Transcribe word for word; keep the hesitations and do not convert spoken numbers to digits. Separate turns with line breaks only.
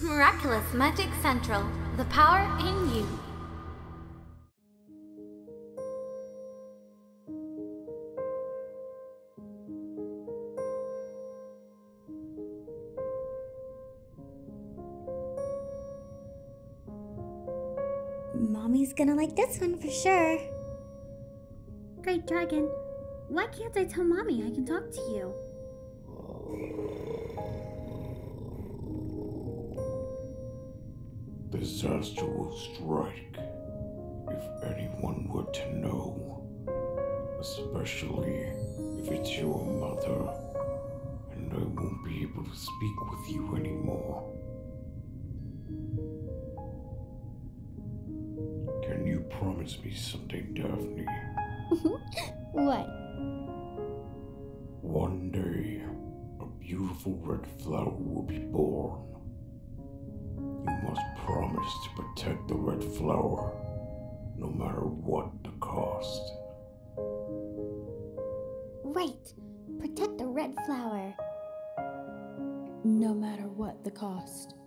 Miraculous Magic Central. The power in you.
Mommy's gonna like this one for sure.
Great Dragon, why can't I tell Mommy I can talk to you?
Disaster will strike if anyone were to know, especially if it's your mother, and I won't be able to speak with you anymore. Can you promise me something, Daphne?
What?
One day, a beautiful red flower will be born. You must promise to protect the red flower, no matter what the cost.
Right. Protect the red flower.
No matter what the cost.